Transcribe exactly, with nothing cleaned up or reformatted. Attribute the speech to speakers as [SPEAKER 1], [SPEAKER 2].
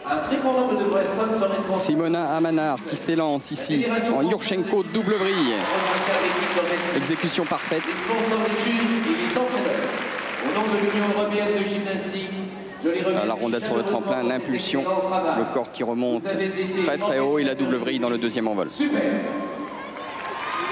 [SPEAKER 1] Simona Amanar qui s'élance ici en Yurchenko double vrille. Exécution parfaite. Alors, la rondette sur le tremplin, l'impulsion, le corps qui remonte très très haut et la double vrille dans le deuxième envol. Super.